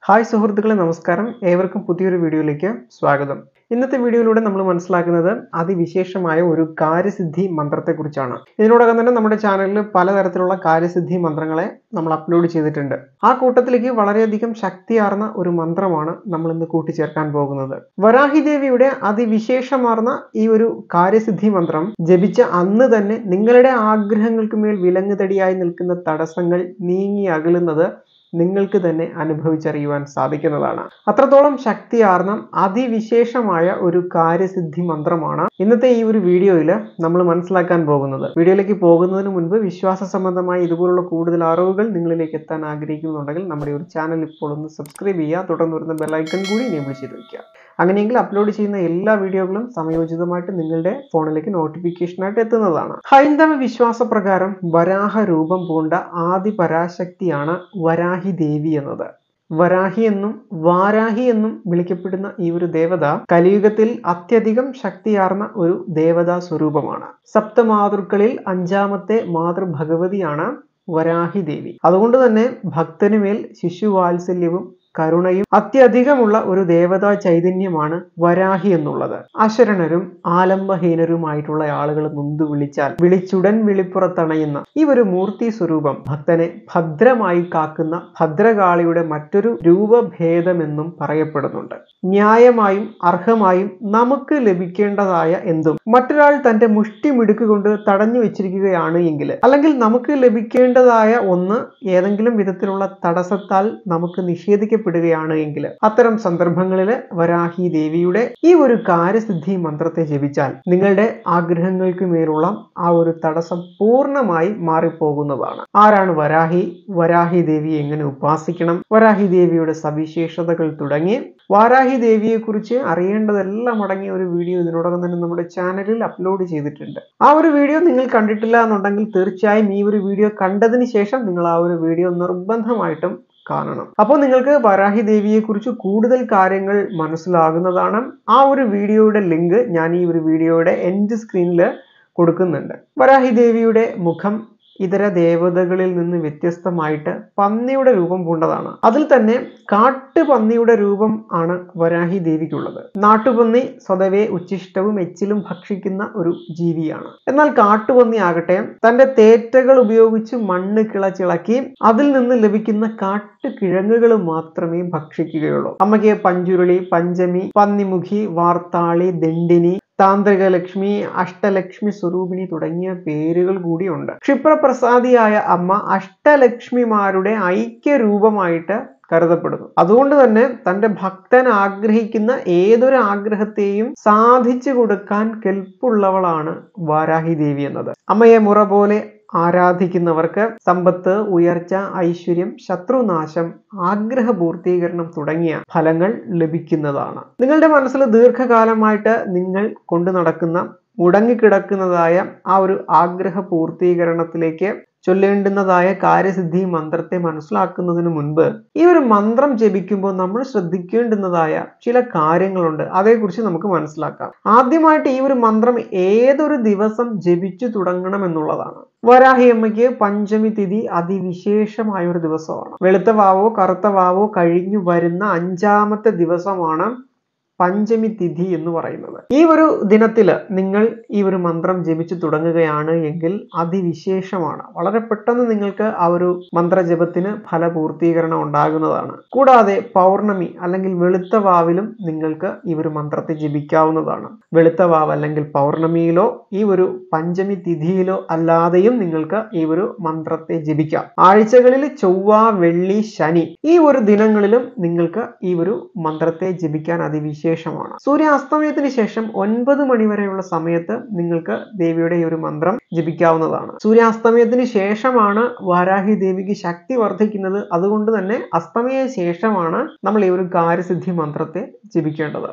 Hi സുഹൃത്തുക്കളെ നമസ്കാരം. ഏവർക്കും പുതിയൊരു വീഡിയോയിലേക്ക് സ്വാഗതം. ഇന്നത്തെ വീഡിയോയിലൂടെ നമ്മൾ മനസ്സിലാക്കുന്നത് അതിവിശേഷമായ ഒരു കാര്യസിദ്ധി മന്ത്രത്തെക്കുറിച്ചാണ്. ഇതിനോടകം തന്നെ നമ്മുടെ ചാനലിൽ പലതരത്തിലുള്ള കാര്യസിദ്ധി മന്ത്രങ്ങളെ നമ്മൾ അപ്ലോഡ് ചെയ്തിട്ടുണ്ട്. ആ കൂട്ടത്തിലേക്ക് വളരെയധികം ശക്തിയാർന്ന ഒരു മന്ത്രമാണ് നമ്മൾ ഇന്ന് കൂട്ടിച്ചേർക്കാൻ പോകുന്നത്. വരാഹി ദേവിയുടെ അതിവിശേഷമാർന്ന ഈ ഒരു കാര്യസിദ്ധി മന്ത്രം ജപിച്ച അന്ന് തന്നെ നിങ്ങളുടെ ആഗ്രഹങ്ങൾക്ക് മേൽ വിലങ്ങുതടിയായി നിൽക്കുന്ന തടസ്സങ്ങൾ നീങ്ങി അകലുന്നത് നിങ്ങൾക്ക് തന്നെ അനുഭവിച്ചറിയുവാൻ സാധിക്കുന്നതാണ്. അത്രത്തോളം ശക്തിയാർന്ന അതിവിശേഷമായ ഒരു കാര്യസിദ്ധി മന്ത്രമാണ് ഇന്നത്തെ ഈ ഒരു വീഡിയോയിൽ നമ്മൾ മനസ്സിലാക്കാൻ പോകുന്നത്. വീഡിയോയിലേക്ക് പോകുന്നതിന് മുൻപ് വിശ്വാസ സംബന്ധമായ ഇതുപോലുള്ള കൂടുതൽ അറിവുകൾ നിങ്ങളിലേക്ക് എത്താൻ ആഗ്രഹിക്കുന്നുണ്ടെങ്കിൽ നമ്മുടെ ഒരു ചാനൽ ഇപ്പോൾ ഒന്ന് സബ്സ്ക്രൈബ് ചെയ്യുക. തുടർന്ന് വരുന്ന ബെല്ലൈക്കൺ കൂടി എനേബിൾ ചെയ്ത് വയ്ക്കുക. അങ്ങനെയെങ്കിൽ അപ്ലോഡ് ചെയ്യുന്ന എല്ലാ വീഡിയോകളും സമയോചിതമായിട്ട് നിങ്ങളുടെ ഫോണിലേക്ക് നോട്ടിഫിക്കേഷനായിട്ട് എത്തുന്നതാണ്. ഹൈന്ദവ വിശ്വാസപ്രകാരം വരാഹ രൂപം പൂണ്ട ആദി പരാശക്തിയാണ് വരാഹി ദേവി എന്നത്. വരാഹി എന്നും വാരാഹി എന്നും വിളിക്കപ്പെടുന്ന ഈ ഒരു ദേവത കലിയുഗത്തിൽ അത്യധികം ശക്തിയാർന്ന ഒരു ദേവതാ സ്വരൂപമാണ്. സപ്തമാതൃക്കളിൽ അഞ്ചാമത്തെ മാതൃഭഗവതിയാണ് വരാഹി ദേവി. അതുകൊണ്ട് തന്നെ ഭക്തനുമേൽ ശിശുവാത്സല്യവും കരുണയും അത്യധികമുള്ള ഒരു ദേവതാ ചൈതന്യമാണ് വരാഹി എന്നുള്ളത്. അശരണരും ആലംബഹീനരുമായിട്ടുള്ള ആളുകൾ നൊന്തു വിളിച്ചാൽ വിളിച്ചുടൻ വിളിപ്പുറത്തണയുന്ന ഈ ഒരു മൂർത്തി സ്വരൂപം ഭക്തനെ ഭദ്രമായി കാക്കുന്ന ഭദ്രകാളിയുടെ മറ്റൊരു രൂപഭേദമെന്നും പറയപ്പെടുന്നുണ്ട്. ന്യായമായും അർഹമായും നമുക്ക് ലഭിക്കേണ്ടതായ എന്തും മറ്റൊരാൾ തന്റെ മുഷ്ടിമിടുക്ക് കൊണ്ട് തടഞ്ഞു വെച്ചിരിക്കുകയാണ് എങ്കിൽ, അല്ലെങ്കിൽ നമുക്ക് ലഭിക്കേണ്ടതായ ഒന്ന് ഏതെങ്കിലും വിധത്തിലുള്ള തടസ്സത്താൽ നമുക്ക് നിഷേധിക്കപ്പെടുകയാണ് എങ്കിൽ, അത്തരം സന്ദർഭങ്ങളിൽ വരാഹി ദേവിയുടെ ഈ ഒരു കാര്യസിദ്ധി മന്ത്രത്തെ ജപിച്ചാൽ നിങ്ങളുടെ ആഗ്രഹങ്ങൾക്ക് മേലുള്ള ആ ഒരു തടസ്സം പൂർണ്ണമായി മാറിപ്പോകുന്നതാണ്. ആരാണ് വരാഹി? വരാഹി ദേവിയെ എങ്ങനെ ഉപാസിക്കണം? വരാഹി ദേവിയുടെ സവിശേഷതകൾ തുടങ്ങി വാരാഹി ദേവിയെ കുറിച്ച് അറിയേണ്ടതെല്ലാം അടങ്ങിയ ഒരു വീഡിയോ ഇതിനോടകം തന്നെ നമ്മുടെ ചാനലിൽ അപ്ലോഡ് ചെയ്തിട്ടുണ്ട്. ആ ഒരു വീഡിയോ നിങ്ങൾ കണ്ടിട്ടില്ല എന്നുണ്ടെങ്കിൽ തീർച്ചയായും ഈ ഒരു വീഡിയോ കണ്ടതിന് ശേഷം നിങ്ങൾ ആ ഒരു വീഡിയോ നിർബന്ധമായിട്ടും കാണണം. അപ്പോൾ നിങ്ങൾക്ക് വരാഹി ദേവിയെ കുറിച്ച് കൂടുതൽ കാര്യങ്ങൾ മനസ്സിലാകുന്നതാണ്. ആ ഒരു വീഡിയോയുടെ ലിങ്ക് ഞാൻ ഈ ഒരു വീഡിയോയുടെ എൻഡ് സ്ക്രീനിൽ കൊടുക്കുന്നുണ്ട്. വരാഹി ദേവിയുടെ മുഖം ഇതര ദേവതകളിൽ നിന്ന് വ്യത്യസ്തമായിട്ട് പന്നിയുടെ രൂപം പൂണ്ടതാണ്. അതിൽ തന്നെ കാട്ടുപന്നിയുടെ രൂപം ആണ് വരാഹി ദേവിക്കുള്ളത്. നാട്ടുപന്നി സ്വതവേ ഉച്ഛിഷ്ടവും എച്ചിലും ഭക്ഷിക്കുന്ന ഒരു ജീവിയാണ്. എന്നാൽ കാട്ടുപന്നി ആകട്ടെ തന്റെ തേറ്റകൾ ഉപയോഗിച്ച് മണ്ണ് കിളച്ചിളക്കി അതിൽ നിന്ന് ലഭിക്കുന്ന കാട്ടുകിഴങ്ങുകൾ മാത്രമേ ഭക്ഷിക്കുകയുള്ളൂ. അമ്മയ്ക്ക് പഞ്ചുരുളി, പഞ്ചമി, പന്നിമുഖി, വാർത്താളി, ദണ്ഡിനി, താന്ത്രിക ലക്ഷ്മി, അഷ്ടലക്ഷ്മി സ്വരൂപിണി തുടങ്ങിയ പേരുകൾ കൂടിയുണ്ട്. ക്ഷിപ്രപ്രസാദിയായ അമ്മ അഷ്ടലക്ഷ്മിമാരുടെ ഐക്യരൂപമായിട്ട് കരുതപ്പെടുന്നു. അതുകൊണ്ട് തന്നെ തന്റെ ഭക്തൻ ആഗ്രഹിക്കുന്ന ഏതൊരു ആഗ്രഹത്തെയും സാധിച്ചു കൊടുക്കാൻ കെൽപ്പുള്ളവളാണ് വാരാഹി ദേവി എന്നത്. അമ്മയെ മുറ പോലെ ആരാധിക്കുന്നവർക്ക് സമ്പത്ത്, ഉയർച്ച, ഐശ്വര്യം, ശത്രുനാശം, ആഗ്രഹ പൂർത്തീകരണം തുടങ്ങിയ ഫലങ്ങൾ ലഭിക്കുന്നതാണ്. നിങ്ങളുടെ മനസ്സിൽ ദീർഘകാലമായിട്ട് നിങ്ങൾ കൊണ്ടു നടക്കുന്ന മുടങ്ങിക്കിടക്കുന്നതായ ആ ഒരു ആഗ്രഹ പൂർത്തീകരണത്തിലേക്ക് ചൊല്ലേണ്ടുന്നതായ കാര്യസിദ്ധി മന്ത്രത്തെ മനസ്സിലാക്കുന്നതിന് മുൻപ് ഈ ഒരു മന്ത്രം ജപിക്കുമ്പോൾ നമ്മൾ ശ്രദ്ധിക്കേണ്ടുന്നതായ ചില കാര്യങ്ങളുണ്ട്. അതേക്കുറിച്ച് നമുക്ക് മനസ്സിലാക്കാം. ആദ്യമായിട്ട് ഈ ഒരു മന്ത്രം ഏതൊരു ദിവസം ജപിച്ചു തുടങ്ങണം എന്നുള്ളതാണ്. വരാഹി അമ്മയ്ക്ക് പഞ്ചമി തിഥി അതിവിശേഷമായ ഒരു ദിവസമാണ്. വെളുത്ത വാവോ കറുത്ത വാവോ കഴിഞ്ഞു വരുന്ന 5ാമത്തെ ദിവസമാണ് പഞ്ചമി തിഥി എന്ന് പറയുന്നത്. ഈ ഒരു ദിനത്തിൽ നിങ്ങൾ ഈ ഒരു മന്ത്രം ജപിച്ചു തുടങ്ങുകയാണ് എങ്കിൽ അതിവിശേഷമാണ്. വളരെ പെട്ടെന്ന് നിങ്ങൾക്ക് ആ ഒരു മന്ത്രജപത്തിന് ഫലപൂർത്തീകരണം ഉണ്ടാകുന്നതാണ്. കൂടാതെ പൗർണമി അല്ലെങ്കിൽ വെളുത്ത വാവിലും നിങ്ങൾക്ക് ഈ ഒരു മന്ത്രത്തെ ജപിക്കാവുന്നതാണ്. വെളുത്ത വാവ് അല്ലെങ്കിൽ പൗർണമിയിലോ ഈ ഒരു പഞ്ചമി തിഥിയിലോ അല്ലാതെയും നിങ്ങൾക്ക് ഈ ഒരു മന്ത്രത്തെ ജപിക്കാം. ആഴ്ചകളിൽ ചൊവ്വ, വെള്ളി, ശനി ഈ ഒരു ദിനങ്ങളിലും നിങ്ങൾക്ക് ഈ ഒരു മന്ത്രത്തെ ജപിക്കാൻ അതിവിശേഷമാണ്. സൂര്യാസ്തമയത്തിന് ശേഷം 9 മണി വരെയുള്ള സമയത്ത് നിങ്ങൾക്ക് ദേവിയുടെ ഈ ഒരു മന്ത്രം ജപിക്കാവുന്നതാണ്. സൂര്യാസ്തമയത്തിന് ശേഷമാണ് വാരാഹി ദേവിക്ക് ശക്തി വർദ്ധിക്കുന്നത്. അതുകൊണ്ട് തന്നെ അസ്തമയ ശേഷമാണ് നമ്മൾ ഈ ഒരു കാര്യസിദ്ധി മന്ത്രത്തെ ജപിക്കേണ്ടത്.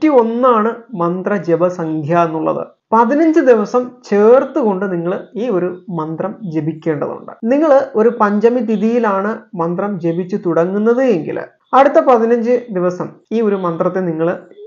101 മന്ത്ര ജപസംഖ്യ എന്നുള്ളത്. 15 ദിവസം ചേർത്തുകൊണ്ട് നിങ്ങൾ ഈ ഒരു മന്ത്രം ജപിക്കേണ്ടതുണ്ട്. നിങ്ങൾ ഒരു പഞ്ചമി തിഥിയിലാണ് മന്ത്രം ജപിച്ചു തുടങ്ങുന്നത് എങ്കിൽ അടുത്ത 15 ദിവസം ഈ ഒരു മന്ത്രത്തെ നിങ്ങൾ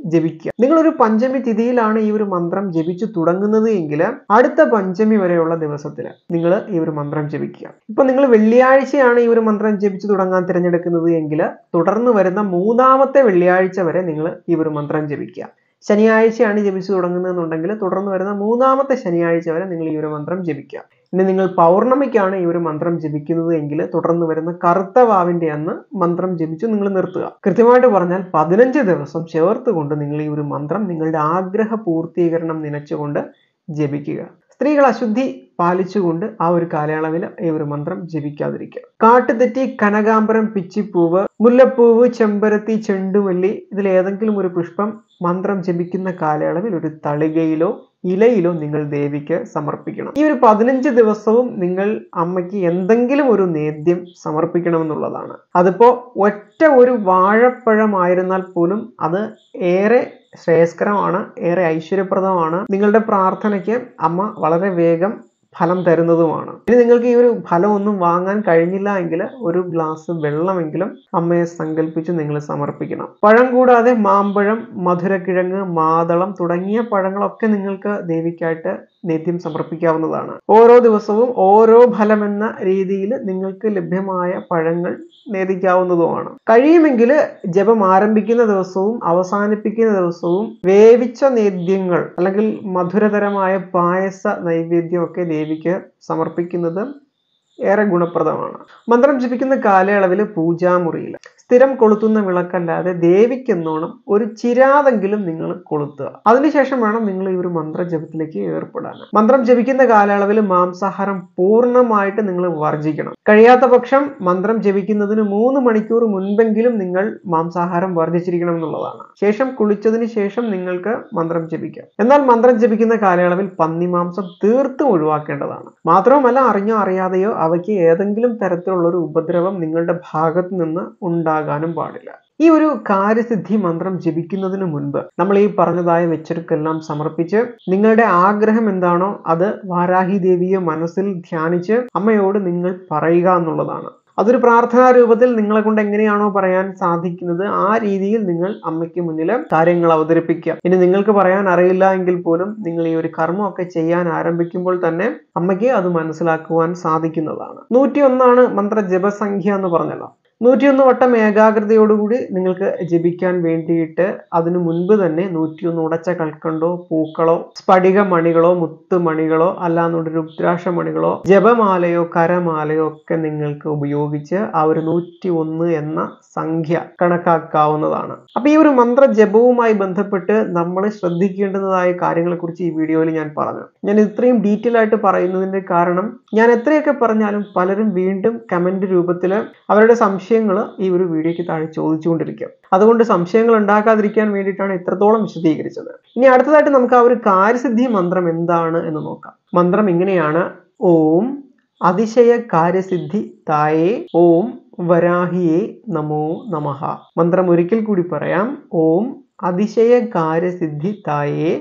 ജപിക്കുക. നിങ്ങളൊരു പഞ്ചമി തിഥിയിലാണ് ഈ ഒരു മന്ത്രം ജപിച്ചു തുടങ്ങുന്നത് എങ്കിൽ അടുത്ത പഞ്ചമി വരെയുള്ള ദിവസത്തിൽ നിങ്ങൾ ഈ ഒരു മന്ത്രം ജപിക്കുക. ഇപ്പൊ നിങ്ങൾ വെള്ളിയാഴ്ചയാണ് ഈ ഒരു മന്ത്രം ജപിച്ചു തുടങ്ങാൻ തിരഞ്ഞെടുക്കുന്നത് എങ്കിൽ തുടർന്ന് വരുന്ന മൂന്നാമത്തെ വെള്ളിയാഴ്ച വരെ നിങ്ങൾ ഈ ഒരു മന്ത്രം ജപിക്കുക. ശനിയാഴ്ചയാണ് ജപിച്ചു തുടങ്ങുന്നതെന്നുണ്ടെങ്കിൽ തുടർന്ന് വരുന്ന മൂന്നാമത്തെ ശനിയാഴ്ച വരെ നിങ്ങൾ ഈ ഒരു മന്ത്രം ജപിക്കുക. ഇനി നിങ്ങൾ പൗർണമിക്കാണ് ഈ ഒരു മന്ത്രം ജപിക്കുന്നത് എങ്കിൽ തുടർന്ന് വരുന്ന കറുത്ത വാവിന്റെ അന്ന് മന്ത്രം ജപിച്ചു നിങ്ങൾ നിർത്തുക. കൃത്യമായിട്ട് പറഞ്ഞാൽ 15 ദിവസം ചേർത്തുകൊണ്ട് നിങ്ങൾ ഈ ഒരു മന്ത്രം നിങ്ങളുടെ ആഗ്രഹ പൂർത്തീകരണം നനച്ചുകൊണ്ട് ജപിക്കുക. സ്ത്രീകൾ അശുദ്ധി പാലിച്ചുകൊണ്ട് ആ ഒരു കാലയളവിൽ ഈ ഒരു മന്ത്രം ജപിക്കാതിരിക്കുക. കാട്ടുതെറ്റി, കനകാംബരം, പിച്ചിപ്പൂവ്, മുല്ലപ്പൂവ്, ചെമ്പരത്തി, ചെണ്ടുമല്ലി ഇതിലേതെങ്കിലും ഒരു പുഷ്പം മന്ത്രം ജപിക്കുന്ന കാലയളവിൽ ഒരു തളികയിലോ ഇലയിലോ നിങ്ങൾ ദേവിക്ക് സമർപ്പിക്കണം. ഈ ഒരു 15 ദിവസവും നിങ്ങൾ അമ്മയ്ക്ക് എന്തെങ്കിലും ഒരു നേദ്യം സമർപ്പിക്കണമെന്നുള്ളതാണ്. അതിപ്പോ ഒറ്റ ഒരു വാഴപ്പഴമായിരുന്നാൽ പോലും അത് ഏറെ ശ്രേയസ്കരമാണ്, ഏറെ ഐശ്വര്യപ്രദമാണ്. നിങ്ങളുടെ പ്രാർത്ഥനയ്ക്ക് അമ്മ വളരെ വേഗം ഫലം തരുന്നതുമാണ്. ഇനി നിങ്ങൾക്ക് ഈ ഒരു ഫലം ഒന്നും വാങ്ങാൻ കഴിഞ്ഞില്ല എങ്കിൽ ഒരു ഗ്ലാസ് വെള്ളമെങ്കിലും അമ്മയെ സങ്കല്പിച്ച് നിങ്ങൾ സമർപ്പിക്കണം. പഴം കൂടാതെ മാമ്പഴം, മധുരക്കിഴങ്ങ്, മാതളം തുടങ്ങിയ പഴങ്ങളൊക്കെ നിങ്ങൾക്ക് ദേവിക്കായിട്ട് നേദ്യം സമർപ്പിക്കാവുന്നതാണ്. ഓരോ ദിവസവും ഓരോ ഫലമെന്ന രീതിയിൽ നിങ്ങൾക്ക് ലഭ്യമായ പഴങ്ങൾ നേദിക്കാവുന്നതുമാണ്. കഴിയുമെങ്കിൽ ജപം ആരംഭിക്കുന്ന ദിവസവും അവസാനിപ്പിക്കുന്ന ദിവസവും വേവിച്ച നേദ്യങ്ങൾ അല്ലെങ്കിൽ മധുരതരമായ പായസ നൈവേദ്യമൊക്കെ ദേവിക്ക് സമർപ്പിക്കുന്നത് ഏറെ ഗുണപ്രദമാണ്. മന്ത്രം ജപിക്കുന്ന കാലയളവിൽ പൂജാമുറിയിൽ സ്ഥിരം കൊളുത്തുന്ന വിളക്കല്ലാതെ ദേവിക്കെന്നോണം ഒരു ചിരാതെങ്കിലും നിങ്ങൾ കൊളുത്തുക. അതിനുശേഷം വേണം നിങ്ങൾ ഈ ഒരു മന്ത്രജപത്തിലേക്ക് ഏർപ്പെടാൻ. മന്ത്രം ജപിക്കുന്ന കാലയളവിൽ മാംസാഹാരം പൂർണ്ണമായിട്ട് നിങ്ങൾ വർജിക്കണം. കഴിയാത്ത പക്ഷം മന്ത്രം ജപിക്കുന്നതിന് 3 മണിക്കൂർ മുൻപെങ്കിലും നിങ്ങൾ മാംസാഹാരം വർജിച്ചിരിക്കണം എന്നുള്ളതാണ്. ശേഷം കുളിച്ചതിന് ശേഷം നിങ്ങൾക്ക് മന്ത്രം ജപിക്കാം. എന്നാൽ മന്ത്രം ജപിക്കുന്ന കാലയളവിൽ പന്നിമാംസം തീർത്തും ഒഴിവാക്കേണ്ടതാണ്. മാത്രവുമല്ല, അറിഞ്ഞോ അറിയാതെയോ അവയ്ക്ക് ഏതെങ്കിലും തരത്തിലുള്ള ഒരു ഉപദ്രവം നിങ്ങളുടെ ഭാഗത്ത് നിന്ന് ഉണ്ടാകാനും പാടില്ല. ഈ ഒരു കാര്യസിദ്ധി മന്ത്രം ജപിക്കുന്നതിന് മുൻപ് നമ്മൾ ഈ പറഞ്ഞതായ വെച്ചൊരുക്കെല്ലാം സമർപ്പിച്ച് നിങ്ങളുടെ ആഗ്രഹം എന്താണോ അത് വാരാഹി ദേവിയെ മനസ്സിൽ ധ്യാനിച്ച് അമ്മയോട് നിങ്ങൾ പറയുക എന്നുള്ളതാണ്. അതൊരു പ്രാർത്ഥനാ രൂപത്തിൽ നിങ്ങളെ കൊണ്ട് എങ്ങനെയാണോ പറയാൻ സാധിക്കുന്നത് ആ രീതിയിൽ നിങ്ങൾ അമ്മയ്ക്ക് മുന്നിൽ കാര്യങ്ങൾ അവതരിപ്പിക്കുക. ഇനി നിങ്ങൾക്ക് പറയാൻ അറിയില്ല എങ്കിൽ പോലും നിങ്ങൾ ഈ ഒരു കർമ്മമൊക്കെ ചെയ്യാൻ ആരംഭിക്കുമ്പോൾ തന്നെ അമ്മയ്ക്ക് അത് മനസ്സിലാക്കുവാൻ സാധിക്കുന്നതാണ്. 101 മന്ത്ര ജപസംഖ്യ എന്ന് പറഞ്ഞല്ലോ. 101 വട്ടം ഏകാഗ്രതയോടുകൂടി നിങ്ങൾക്ക് ജപിക്കാൻ വേണ്ടിയിട്ട് അതിനു മുൻപ് തന്നെ 101 ഉടച്ച കൽക്കണ്ടോ, പൂക്കളോ, സ്ഫടിക മണികളോ, മുത്തുമണികളോ, അല്ലാന്നുകൊണ്ട് രുദ്രാക്ഷ മണികളോ, ജപമാലയോ, കരമാലയോ ഒക്കെ നിങ്ങൾക്ക് ഉപയോഗിച്ച് ആ ഒരു 101 എന്ന സംഖ്യ കണക്കാക്കാവുന്നതാണ്. അപ്പൊ ഈ ഒരു മന്ത്ര ജപവുമായി ബന്ധപ്പെട്ട് നമ്മൾ ശ്രദ്ധിക്കേണ്ടതായ കാര്യങ്ങളെ കുറിച്ച് ഈ വീഡിയോയിൽ ഞാൻ പറഞ്ഞു. ഞാൻ ഇത്രയും ഡീറ്റെയിൽ ആയിട്ട് പറയുന്നതിന്റെ കാരണം ഞാൻ എത്രയൊക്കെ പറഞ്ഞാലും പലരും വീണ്ടും കമന്റ് രൂപത്തിൽ അവരുടെ സംശയങ്ങൾ ഈ ഒരു വീഡിയോയ്ക്ക് താഴെ ചോദിച്ചുകൊണ്ടിരിക്കും. അതുകൊണ്ട് സംശയങ്ങൾ ഉണ്ടാക്കാതിരിക്കാൻ വേണ്ടിയിട്ടാണ് ഇത്രത്തോളം വിശദീകരിച്ചത്. ഇനി അടുത്തതായിട്ട് നമുക്ക് ആ ഒരു കാര്യസിദ്ധി മന്ത്രം എന്താണ് എന്ന് നോക്കാം. മന്ത്രം ഇങ്ങനെയാണ്: ഓം അതിശയ കാര്യസിദ്ധി തായേ ഓം വരാഹിയേ നമോ നമഃ. മന്ത്രം ഒരിക്കൽ കൂടി പറയാം: ഓം അതിശയ കാര്യസിദ്ധി തായേ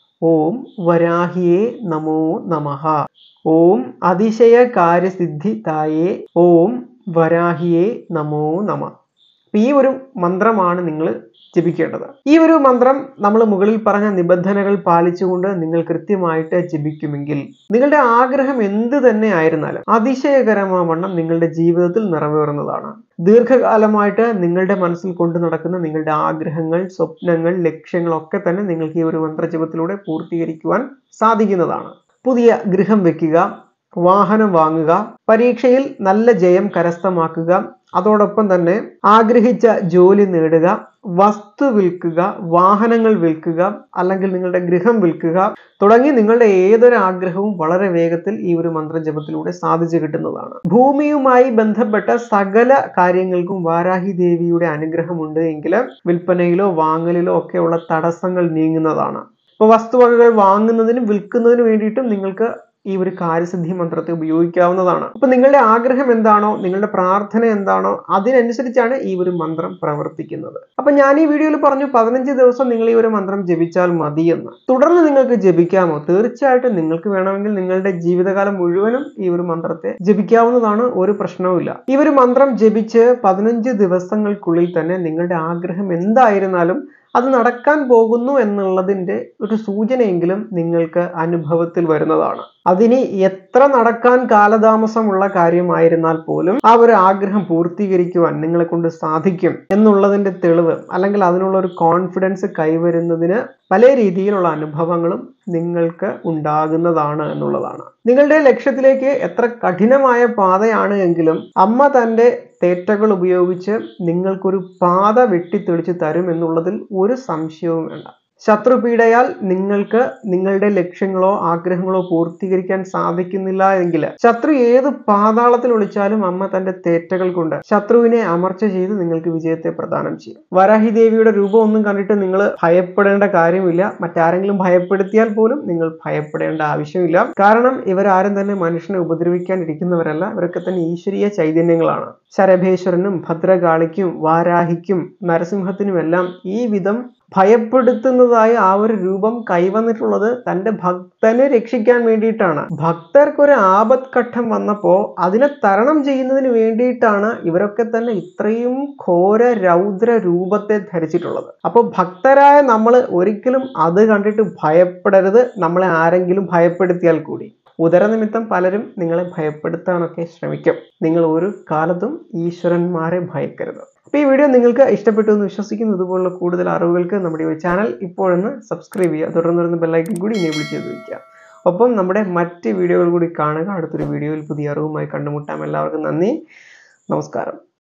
ഓം വരാഹിയേ നമോ നമഃ. ഓം അതിശയ കാര്യസിദ്ധി തായേ ഓം വരാഹിയേ നമോ നമഃ. ഈ ഒരു മന്ത്രമാണ് നിങ്ങൾ ജപിക്കേണ്ടത്. ഈ ഒരു മന്ത്രം നമ്മൾ മുകളിൽ പറഞ്ഞ നിബന്ധനകൾ പാലിച്ചുകൊണ്ട് നിങ്ങൾ കൃത്യമായിട്ട് ജപിക്കുമെങ്കിൽ നിങ്ങളുടെ ആഗ്രഹം എന്ത് തന്നെ ആയിരുന്നാലും അതിശയകരമാവണ്ണം നിങ്ങളുടെ ജീവിതത്തിൽ നിറവേറുന്നതാണ്. ദീർഘകാലമായിട്ട് നിങ്ങളുടെ മനസ്സിൽ കൊണ്ടു നടക്കുന്ന നിങ്ങളുടെ ആഗ്രഹങ്ങൾ, സ്വപ്നങ്ങൾ, ലക്ഷ്യങ്ങളൊക്കെ തന്നെ നിങ്ങൾക്ക് ഈ ഒരു മന്ത്രജപത്തിലൂടെ പൂർത്തീകരിക്കുവാൻ സാധിക്കുന്നതാണ്. പുതിയ ഗൃഹം വെക്കുക, വാഹനം വാങ്ങുക, പരീക്ഷയിൽ നല്ല ജയം കരസ്ഥമാക്കുക, അതോടൊപ്പം തന്നെ ആഗ്രഹിച്ച ജോലി നേടുക, വസ്തു വിൽക്കുക, വാഹനങ്ങൾ വിൽക്കുക, അല്ലെങ്കിൽ നിങ്ങളുടെ ഗൃഹം വിൽക്കുക തുടങ്ങി നിങ്ങളുടെ ഏതൊരു ആഗ്രഹവും വളരെ വേഗത്തിൽ ഈ ഒരു മന്ത്രജപത്തിലൂടെ സാധിച്ചു കിട്ടുന്നതാണ്. ഭൂമിയുമായി ബന്ധപ്പെട്ട സകല കാര്യങ്ങൾക്കും വാരാഹി ദേവിയുടെ അനുഗ്രഹമുണ്ട് എങ്കിൽ വിൽപ്പനയിലോ വാങ്ങലിലോ ഒക്കെയുള്ള തടസ്സങ്ങൾ നീങ്ങുന്നതാണ്. ഇപ്പൊ വസ്തുവകകൾ വാങ്ങുന്നതിനും വിൽക്കുന്നതിനും വേണ്ടിയിട്ടും നിങ്ങൾക്ക് ഈ ഒരു കാര്യസിദ്ധി മന്ത്രത്തെ ഉപയോഗിക്കാവുന്നതാണ്. അപ്പൊ നിങ്ങളുടെ ആഗ്രഹം എന്താണോ, നിങ്ങളുടെ പ്രാർത്ഥന എന്താണോ അതിനനുസരിച്ചാണ് ഈ ഒരു മന്ത്രം പ്രവർത്തിക്കുന്നത്. അപ്പൊ ഞാൻ ഈ വീഡിയോയിൽ പറഞ്ഞു 15 ദിവസം നിങ്ങൾ ഈ ഒരു മന്ത്രം ജപിച്ചാൽ മതിയെന്ന്. തുടർന്ന് നിങ്ങൾക്ക് ജപിക്കാമോ? തീർച്ചയായിട്ടും നിങ്ങൾക്ക് വേണമെങ്കിൽ നിങ്ങളുടെ ജീവിതകാലം മുഴുവനും ഈ ഒരു മന്ത്രത്തെ ജപിക്കാവുന്നതാണ്. ഒരു പ്രശ്നവുമില്ല. ഈ ഒരു മന്ത്രം ജപിച്ച് 15 ദിവസങ്ങൾക്കുള്ളിൽ തന്നെ നിങ്ങളുടെ ആഗ്രഹം എന്തായിരുന്നാലും അത് നടക്കാൻ പോകുന്നു എന്നുള്ളതിൻ്റെ ഒരു സൂചനയെങ്കിലും നിങ്ങൾക്ക് അനുഭവത്തിൽ വരുന്നതാണ്. അതിനി എത്ര നടക്കാൻ കാലതാമസമുള്ള കാര്യമായിരുന്നാൽ പോലും ആ ഒരു ആഗ്രഹം പൂർത്തീകരിക്കുവാൻ നിങ്ങളെ കൊണ്ട് സാധിക്കും എന്നുള്ളതിൻ്റെ തെളിവ്, അല്ലെങ്കിൽ അതിനുള്ള ഒരു കോൺഫിഡൻസ് കൈവരുന്നതിന് പല രീതിയിലുള്ള അനുഭവങ്ങളും നിങ്ങൾക്ക് ഉണ്ടാകുന്നതാണ് എന്നുള്ളതാണ്. നിങ്ങളുടെ ലക്ഷ്യത്തിലേക്ക് എത്ര കഠിനമായ പാതയാണ് എങ്കിലും അമ്മ തൻ്റെ തേറ്റകൾ ഉപയോഗിച്ച് നിങ്ങൾക്കൊരു പാത വെട്ടിത്തെളിച്ച് തരും എന്നുള്ളതിൽ ഒരു സംശയവും വേണ്ട. ശത്രുപീഡയാൽ നിങ്ങൾക്ക് നിങ്ങളുടെ ലക്ഷ്യങ്ങളോ ആഗ്രഹങ്ങളോ പൂർത്തീകരിക്കാൻ സാധിക്കുന്നില്ല എങ്കിൽ ശത്രു ഏത് പാതാളത്തിൽ ഒളിച്ചാലും അമ്മ തന്റെ തേറ്റകൾ കൊണ്ട് ശത്രുവിനെ അമർച്ച ചെയ്ത് നിങ്ങൾക്ക് വിജയത്തെ പ്രദാനം ചെയ്യും. വരാഹി ദേവിയുടെ രൂപം ഒന്നും കണ്ടിട്ട് നിങ്ങൾ ഭയപ്പെടേണ്ട കാര്യമില്ല. മറ്റാരെങ്കിലും ഭയപ്പെടുത്തിയാൽ പോലും നിങ്ങൾ ഭയപ്പെടേണ്ട ആവശ്യമില്ല. കാരണം ഇവരാരും തന്നെ മനുഷ്യനെ ഉപദ്രവിക്കാൻ ഇരിക്കുന്നവരല്ല. ഇവരൊക്കെ തന്നെ ഈശ്വരീയ ചൈതന്യങ്ങളാണ്. ശരഭേശ്വരനും ഭദ്രകാളിക്കും വാരാഹിക്കും നരസിംഹത്തിനുമെല്ലാം ഈ വിധം ഭയപ്പെടുത്തുന്നതായ ആ ഒരു രൂപം കൈവന്നിട്ടുള്ളത് തൻ്റെ ഭക്തനെ രക്ഷിക്കാൻ വേണ്ടിയിട്ടാണ്. ഭക്തർക്കൊരു ആപത്ഘട്ടം വന്നപ്പോൾ അതിനെ തരണം ചെയ്യുന്നതിന് വേണ്ടിയിട്ടാണ് ഇവരൊക്കെ തന്നെ ഇത്രയും ഘോര രൗദ്ര രൂപത്തെ ധരിച്ചിട്ടുള്ളത്. അപ്പോൾ ഭക്തരായ നമ്മൾ ഒരിക്കലും അത് കണ്ടിട്ട് ഭയപ്പെടരുത്. നമ്മളെ ആരെങ്കിലും ഭയപ്പെടുത്തിയാൽ കൂടി ഉദരനിമിത്തം പലരും നിങ്ങളെ ഭയപ്പെടുത്താനൊക്കെ ശ്രമിക്കും. നിങ്ങൾ ഒരു കാലത്തും ഈശ്വരന്മാരെ ഭയക്കരുത്. അപ്പോൾ ഈ വീഡിയോ നിങ്ങൾക്ക് ഇഷ്ടപ്പെട്ടു എന്ന് വിശ്വസിക്കുന്നു. ഇതുപോലുള്ള കൂടുതൽ അറിവുകൾക്ക് നമ്മുടെ ഈ ചാനൽ ഇപ്പോഴൊന്ന് സബ്സ്ക്രൈബ് ചെയ്യുക. തുടർന്ന് ബെല്ലൈക്കൺ കൂടി എനേബിൾ ചെയ്ത് വയ്ക്കുക. ഒപ്പം നമ്മുടെ മറ്റ് വീഡിയോകൾ കൂടി കാണുക. അടുത്തൊരു വീഡിയോയിൽ പുതിയ അറിവുമായി കണ്ടുമുട്ടാം. എല്ലാവർക്കും നന്ദി, നമസ്കാരം.